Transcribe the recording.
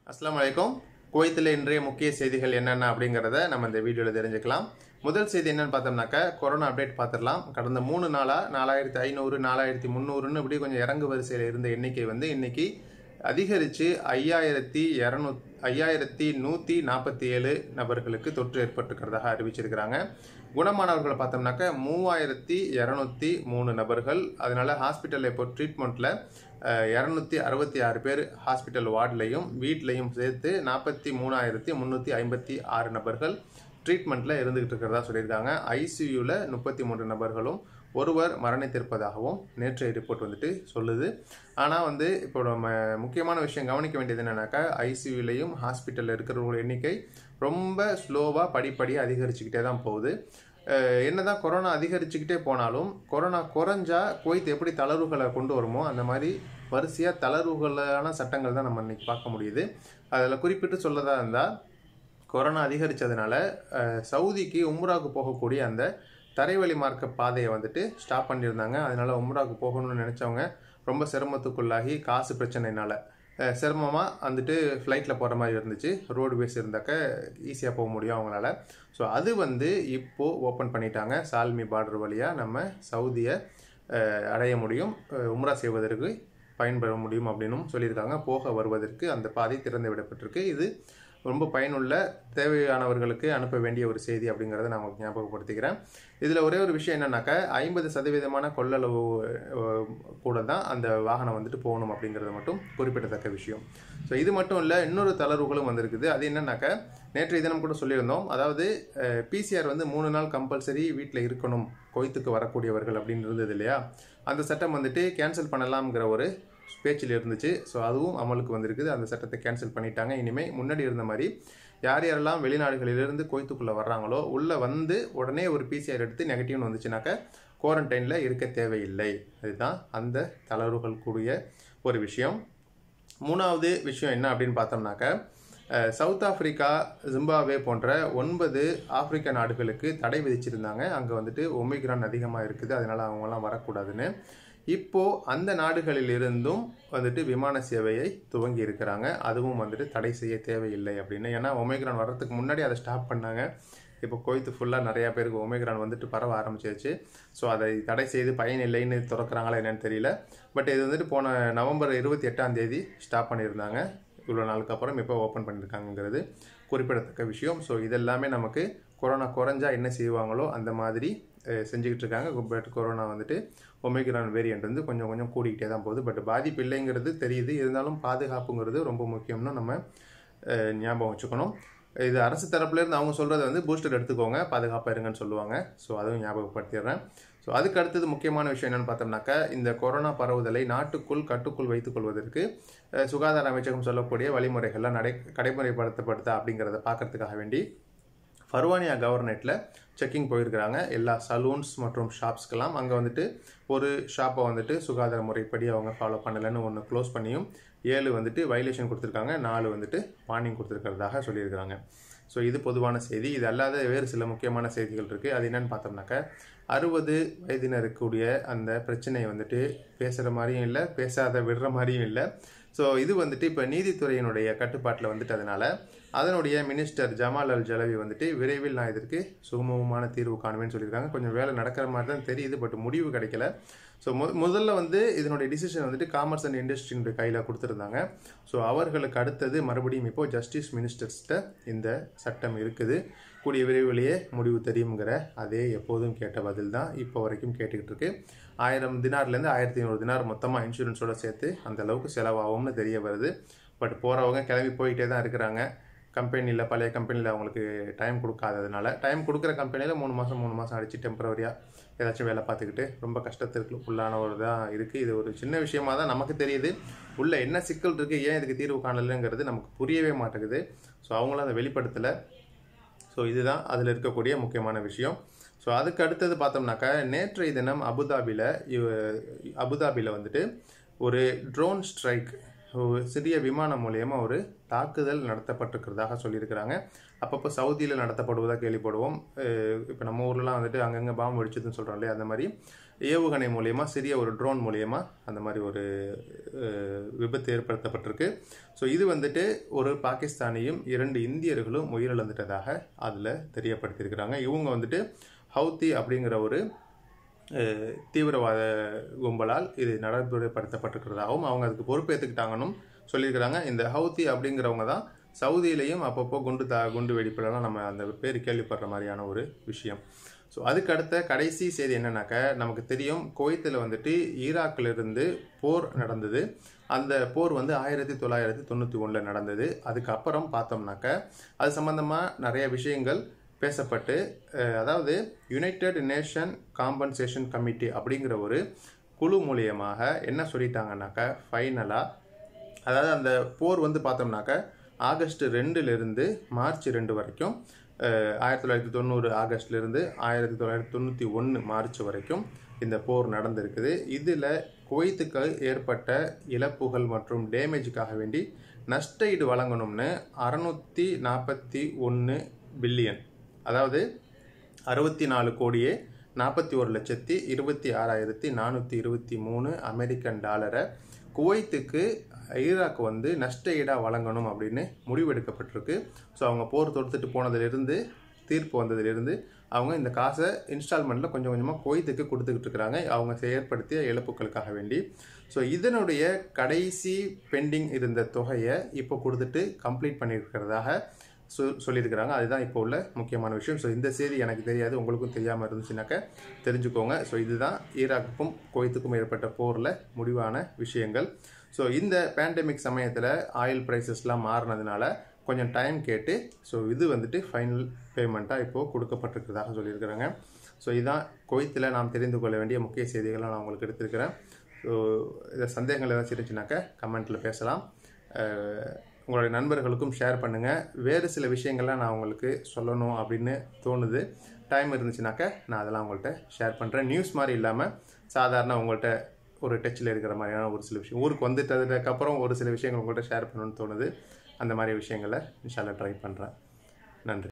அஸ்ஸலாமு அலைக்கும். குவைத்தில் இன்றைய முக்கிய செய்திகள் என்னென்ன அப்படிங்கிறத நம்ம இந்த வீடியோவில் தெரிஞ்சுக்கலாம். முதல் செய்தி என்னன்னு பார்த்தோம்னாக்கா கொரோனா அப்டேட் பார்த்துடலாம். கடந்த 3 நாளாக 4500 4300ன்னு இப்படி கொஞ்சம் இறங்கு வரிசையில் இருந்த எண்ணிக்கை வந்து இன்னைக்கு அதிகரித்து 5147 நபர்களுக்கு தொற்று ஏற்பட்டிருக்கிறதாக அறிவிச்சிருக்கிறாங்க. குணமானவர்களை பார்த்தோம்னாக்க 3203 நபர்கள். அதனால ஹாஸ்பிட்டலில் இப்போ ட்ரீட்மெண்ட்டில் 266 பேர் ஹாஸ்பிட்டல் வார்டுலையும் வீட்லையும் சேர்த்து 43356 நபர்கள் ட்ரீட்மெண்ட்டில் இருந்துகிட்டு இருக்கிறதா சொல்லியிருக்காங்க. ஐசியூவில் 33 நபர்களும் ஒருவர் மரணித்திருப்பதாகவும் நேற்றைய ரிப்போர்ட் வந்துட்டு சொல்லுது. ஆனால் வந்து இப்போ நம்ம முக்கியமான விஷயம் கவனிக்க வேண்டியது என்னன்னாக்கா ஐசியூலையும் ஹாஸ்பிட்டலில் இருக்கிறவங்களோட எண்ணிக்கை ரொம்ப ஸ்லோவாக படிப்படியாக அதிகரிச்சுக்கிட்டே தான் போகுது. என்னதான் கொரோனா அதிகரிச்சுக்கிட்டே போனாலும் கொரோனா குறைஞ்சா குவைத் எப்படி தளர்வுகளை கொண்டு வருமோ அந்த மாதிரி வரிசையாக தளர்வுகளான சட்டங்கள் தான் நம்ம இன்னைக்கு பார்க்க முடியுது. அதில் குறிப்பிட்டு சொல்லதா இருந்தால் கொரோனா அதிகரித்ததுனால சவுதிக்கு உம்ராவுக்கு போகக்கூடிய அந்த தரைவழி மார்க்க பாதையை வந்துட்டு ஸ்டாப் பண்ணியிருந்தாங்க. அதனால உம்ராவுக்கு போகணும்னு நினச்சவங்க ரொம்ப சிரமத்துக்குள்ளாகி காசு பிரச்சனைனால சிரமமாக வந்துட்டு ஃப்ளைட்டில் போகிற மாதிரி இருந்துச்சு. ரோடு பேஸ் இருந்தாக்க ஈஸியாக போக முடியும் அவங்களால. ஸோ அது வந்து இப்போது ஓப்பன் பண்ணிட்டாங்க. சால்மி பார்டர் வழியாக நம்ம சவுதியை அடைய முடியும், உம்ரா செய்வதற்கு பயன்பெற முடியும் அப்படின்னும் சொல்லியிருக்காங்க. போக வருவதற்கு அந்த பாதை திறந்து விடப்பட்டிருக்கு. இது ரொம்ப பயனுள்ள தேவையானவர்களுக்கு அனுப்ப வேண்டிய ஒரு செய்தி அப்படிங்கிறத நான் உங்களுக்கு ஞாபகப்படுத்திக்கிறேன். இதில் ஒரே ஒரு விஷயம் என்னன்னாக்கா 50% கொள்ளளவு கூட தான் அந்த வாகனம் வந்துட்டு போகணும் அப்படிங்கிறது மட்டும் குறிப்பிடத்தக்க விஷயம். ஸோ இது மட்டும் இல்லை, இன்னொரு தளர்வுகளும் வந்திருக்குது. அது என்னன்னாக்கா நேற்றைய தினம் கூட சொல்லியிருந்தோம். அதாவது பிசிஆர் வந்து 3 நாள் கம்பல்சரி வீட்டில் இருக்கணும் குவைத்துக்கு வரக்கூடியவர்கள் அப்படின்னு இருந்தது இல்லையா? அந்த சட்டம் வந்துட்டு கேன்சல் பண்ணலாம்ங்கிற ஒரு பேச்சில் இருந்துச்சு. ஸோ அதுவும் அமலுக்கு வந்திருக்குது. அந்த சட்டத்தை கேன்சல் பண்ணிட்டாங்க. இனிமேல் முன்னாடி இருந்த மாதிரி யார் யாரெல்லாம் வெளிநாடுகளிலிருந்து குவைத்துக்குள்ளே வர்றாங்களோ உள்ளே வந்து உடனே ஒரு பிசிஆர் எடுத்து நெகட்டிவ்னு வந்துச்சுனாக்கா குவாரண்டைனில் இருக்க தேவையில்லை. அதுதான் அந்த தளர்வுகள் கூடிய ஒரு விஷயம். மூணாவது விஷயம் என்ன அப்படின்னு பார்த்தோம்னாக்க சவுத் ஆப்பிரிக்கா, ஜிம்பாப்வே போன்ற 9 ஆப்பிரிக்க நாடுகளுக்கு தடை விதிச்சிருந்தாங்க. அங்கே வந்துட்டு ஒமிக்ரான் அதிகமாக இருக்குது, அதனால அவங்கெல்லாம் வரக்கூடாதுன்னு. இப்போது அந்த நாடுகளில் இருந்தும் வந்துட்டு விமான சேவையை துவங்கி இருக்கிறாங்க. அதுவும் வந்துட்டு தடை செய்ய தேவையில்லை அப்படின்னு. ஏன்னா ஒமிக்ரான் வர்றதுக்கு முன்னாடி அதை ஸ்டாப் பண்ணாங்க. இப்போ குவைத்து ஃபுல்லாக நிறையா பேருக்கு ஒமிக்ரான் வந்துட்டு பரவ ஆரம்பிச்சிருச்சு. ஸோ அதை தடை செய்து பயன் இல்லைன்னு திறக்கிறாங்களா என்னன்னு தெரியல. பட் இது வந்துட்டு போன நவம்பர் 28 ஸ்டாப் பண்ணியிருந்தாங்க. இவ்வளோ நாளுக்கு அப்புறம் இப்போ ஓப்பன் பண்ணியிருக்காங்கிறது குறிப்பிடத்தக்க விஷயம். ஸோ இதெல்லாமே நமக்கு கொரோனா குறைஞ்சா என்ன செய்வாங்களோ அந்த மாதிரி செஞ்சுக்கிட்டு இருக்காங்க. பட் கொரோனா வந்துட்டு ஒமிக்ரான் வேரியண்ட் வந்து கொஞ்சம் கொஞ்சம் கூடிக்கிட்டே தான் போகுது. பட் பாதிப்பு இல்லைங்கிறது தெரியுது. இருந்தாலும் பாதுகாப்புங்கிறது ரொம்ப முக்கியம்னு நம்ம ஞாபகம் வச்சுக்கணும். இது அரசு தரப்புலேருந்து அவங்க சொல்கிறது வந்து பூஸ்டர் எடுத்துக்கோங்க, பாதுகாப்பாக இருங்கன்னு சொல்லுவாங்க. ஸோ அதுவும் ஞாபகப்படுத்திடுறேன். ஸோ அதுக்கு அடுத்தது முக்கியமான விஷயம் என்னென்னு பார்த்தோம்னாக்கா இந்த கொரோனா பரவுதலை நாட்டுக்குள் கட்டுக்குள் வைத்துக் கொள்வதற்கு சுகாதார அமைச்சகம் சொல்லக்கூடிய வழிமுறைகள்லாம் கடைமுறைப்படுத்தப்படுதா அப்படிங்கிறத பார்க்கறதுக்காக வேண்டி ஃபர்வானியா கவர்னேட்டில் செக்கிங் போயிருக்கிறாங்க எல்லா சலூன்ஸ் மற்றும் ஷாப்ஸ்க்கெல்லாம். அங்கே வந்துட்டு ஒரு ஷாப்பை வந்துட்டு சுகாதார முறைப்படி அவங்க ஃபாலோ பண்ணலைன்னு ஒன்று க்ளோஸ் பண்ணியும் 7 வந்துட்டு வயலேஷன் கொடுத்துருக்காங்க, 4 வந்துட்டு வார்னிங் கொடுத்துருக்கிறதாக சொல்லியிருக்கிறாங்க. ஸோ இது பொதுவான செய்தி. இது அல்லாத வேறு சில முக்கியமான செய்திகள் இருக்குது. அது என்னென்னு பார்த்தோம்னாக்கா 60 வயதினருக்குரிய அந்த பிரச்சனையை வந்துட்டு பேசுகிற மாதிரியும் இல்லை, பேசாத விடுற மாதிரியும் இல்லை. ஸோ இது வந்துட்டு இப்போ நீதித்துறையினுடைய கட்டுப்பாட்டில் வந்துட்டு அதனுடைய மினிஸ்டர் ஜமால் அல் ஜலவி வந்துட்டு விரைவில் நான் இதற்கு சுமூகமான தீர்வு காணுவேன்னு சொல்லியிருக்காங்க. கொஞ்சம் வேலை நடக்கிற மாதிரி தான் தெரியுது, பட் முடிவு கிடைக்கல. ஸோ முதல்ல வந்து இதனுடைய டிசிஷன் வந்துட்டு காமர்ஸ் அண்ட் இண்டஸ்ட்ரியினுடைய கையில் கொடுத்துருந்தாங்க. ஸோ அவர்களுக்கு அடுத்தது மறுபடியும் இப்போது ஜஸ்டிஸ் மினிஸ்டர்ஸ்கிட்ட இந்த சட்டம் இருக்குது. கூடிய விரைவிலேயே முடிவு தெரியுங்கிற அதே எப்போதும் கேட்ட பதில் தான் இப்போ வரைக்கும் கேட்டுக்கிட்டு இருக்கு. 1000 தினார்லேருந்து 1500 தினார் மொத்தமாக இன்சூரன்ஸோட சேர்த்து அந்த அளவுக்கு செலவாகும்னு தெரிய வருது. பட் போகிறவங்க கிளம்பி போயிட்டே தான் இருக்கிறாங்க. கம்பெனியில் பழைய கம்பெனியில் அவங்களுக்கு டைம் கொடுக்காததுனால, டைம் கொடுக்குற கம்பெனியில் 3 மாதம் அடித்து டெம்பரவரியாக ஏதாச்சும் வேலை பார்த்துக்கிட்டு ரொம்ப கஷ்டத்திற்கு உள்ளான ஒரு தான் இருக்குது. இது ஒரு சின்ன விஷயமாக தான் நமக்கு தெரியுது. உள்ள என்ன சிக்கல் இருக்குது, ஏன் இதுக்கு தீர்வு காணலைங்கிறது நமக்கு புரியவே மாட்டேங்குது. ஸோ அவங்களும் அதை வெளிப்படுத்தலை. ஸோ இதுதான் அதில் இருக்கக்கூடிய முக்கியமான விஷயம். ஸோ அதுக்கு அடுத்தது பார்த்தோம்னாக்கா நேற்றைய தினம் அபுதாபியில் வந்துட்டு ஒரு ட்ரோன் ஸ்ட்ரைக் சிறிய விமானம் மூலயமா ஒரு தாக்குதல் நடத்தப்பட்டிருக்கிறதாக சொல்லியிருக்கிறாங்க. அப்பப்போ சவுதியில் நடத்தப்படுவதாக கேள்விப்படுவோம். இப்போ நம்ம ஊர்லலாம் வந்துட்டு அங்கங்கே பாம்பு வெடிச்சதுன்னு சொல்கிறோம் இல்லையா, அந்த மாதிரி ஏவுகணை மூலயமா சிறிய ஒரு ட்ரோன் மூலயமா அந்த மாதிரி ஒரு விபத்து ஏற்படுத்தப்பட்டிருக்கு. ஸோ இது வந்துட்டு ஒரு பாகிஸ்தானியும் 2 இந்தியர்களும் உயிரிழந்துட்டதாக அதில் தெரியப்படுத்தியிருக்கிறாங்க. இவங்க வந்துட்டு ஹவுத்தி அப்படிங்கிற ஒரு தீவிரவாத கும்பலால் இது நடைமுறைப்படுத்தப்பட்டிருக்கிறதாகவும் அவங்க அதுக்கு பொறுப்பேற்றுக்கிட்டாங்கன்னு சொல்லியிருக்கிறாங்க. இந்த ஹவுத்தி அப்படிங்கிறவங்க தான் சவுதியிலையும் அப்பப்போ குண்டு வெடிப்புலாம் நம்ம அந்த பேர் கேள்விப்படுற மாதிரியான ஒரு விஷயம். ஸோ அதுக்கு அடுத்த கடைசி செய்தி என்னன்னாக்க, நமக்கு தெரியும் குவைத்தில் வந்துட்டு ஈராக்கிலிருந்து போர் நடந்தது. அந்த போர் வந்து 1991 நடந்தது. அதுக்கப்புறம் பார்த்தோம்னாக்க அது சம்பந்தமாக நிறைய விஷயங்கள் பேசப்பட்டு, அதாவது யுனைடெட் நேஷன் காம்பன்சேஷன் கமிட்டி அப்படிங்கிற ஒரு குழு மூலியமாக என்ன சொல்லிட்டாங்கன்னாக்க, ஃபைனலாக அதாவது அந்த போர் வந்து பார்த்தோம்னாக்க ஆகஸ்ட் 2 மார்ச் 2 வரைக்கும் 1990 ஆகஸ்ட்லேருந்து 1991 மார்ச் வரைக்கும் இந்த போர் நடந்திருக்குது. இதில் குவைத்துக்கு ஏற்பட்ட இழப்புகள் மற்றும் டேமேஜுக்காக வேண்டி நஷ்ட ஈடு வழங்கணும்னு 641 பில்லியன், அதாவது 64,41,26,423 அமெரிக்கன் டாலரை குவைத்துக்கு ஈராக் வந்து நஷ்ட ஈடாக வழங்கணும் அப்படின்னு முடிவெடுக்கப்பட்டிருக்கு. ஸோ அவங்க போர் தொடுத்துட்டு போனதிலிருந்து தீர்ப்பு வந்ததிலிருந்து அவங்க இந்த காசை இன்ஸ்டால்மெண்ட்டில் கொஞ்சம் கொஞ்சமாக குவைத்துக்கு கொடுத்துக்கிட்டு இருக்கிறாங்க, அவங்க ஏற்படுத்திய இழப்புகளுக்காக வேண்டி. ஸோ இதனுடைய கடைசி பெண்டிங் இருந்த தொகையை இப்போ கொடுத்துட்டு கம்ப்ளீட் பண்ணியிருக்கிறதாக சொல்லியிருக்கிறாங்க. அதுதான் இப்போ உள்ள முக்கியமான விஷயம். ஸோ இந்த செய்தி எனக்கு தெரியாது, உங்களுக்கும் தெரியாமல் இருந்துச்சுனாக்க தெரிஞ்சுக்கோங்க. ஸோ இதுதான் ஈராக்குக்கும் குவைத்துக்கும் ஏற்பட்ட போரில் முடிவான விஷயங்கள். ஸோ இந்த பேண்டமிக் சமயத்தில் ஆயில் ப்ரைஸஸ்லாம் மாறினதுனால கொஞ்சம் டைம் கேட்டு ஸோ இது வந்துட்டு ஃபைனல் பேமெண்ட்டாக இப்போது கொடுக்கப்பட்டிருக்கிறதாக சொல்லியிருக்கிறாங்க. ஸோ இதுதான் குவைத்தில் நாம் தெரிந்து கொள்ள வேண்டிய முக்கிய செய்திகளை நான் உங்களுக்கு எடுத்திருக்கிறேன். ஸோ இதை சந்தேகங்கள் ஏதாச்சும் இருந்துச்சுனாக்க கமெண்ட்டில் பேசலாம். உங்களுடைய நண்பர்களுக்கும் ஷேர் பண்ணுங்கள். வேறு சில விஷயங்கள்லாம் நான் உங்களுக்கு சொல்லணும் அப்படின்னு தோணுது, டைம் இருந்துச்சுனாக்க நான் அதெல்லாம் உங்கள்கிட்ட ஷேர் பண்ணுறேன். நியூஸ் மாதிரி இல்லாமல் சாதாரண உங்கள்கிட்ட ஒரு டச்சில் இருக்கிற மாதிரியான ஒரு சில விஷயம், ஊருக்கு வந்துட்டதுக்கப்புறம் ஒரு சில விஷயங்கள் உங்கள்கிட்ட ஷேர் பண்ணணும்னு தோணுது. அந்த மாதிரி விஷயங்களை இன்ஷா அல்லாஹ் ட்ரை பண்ணுறேன். நன்றி.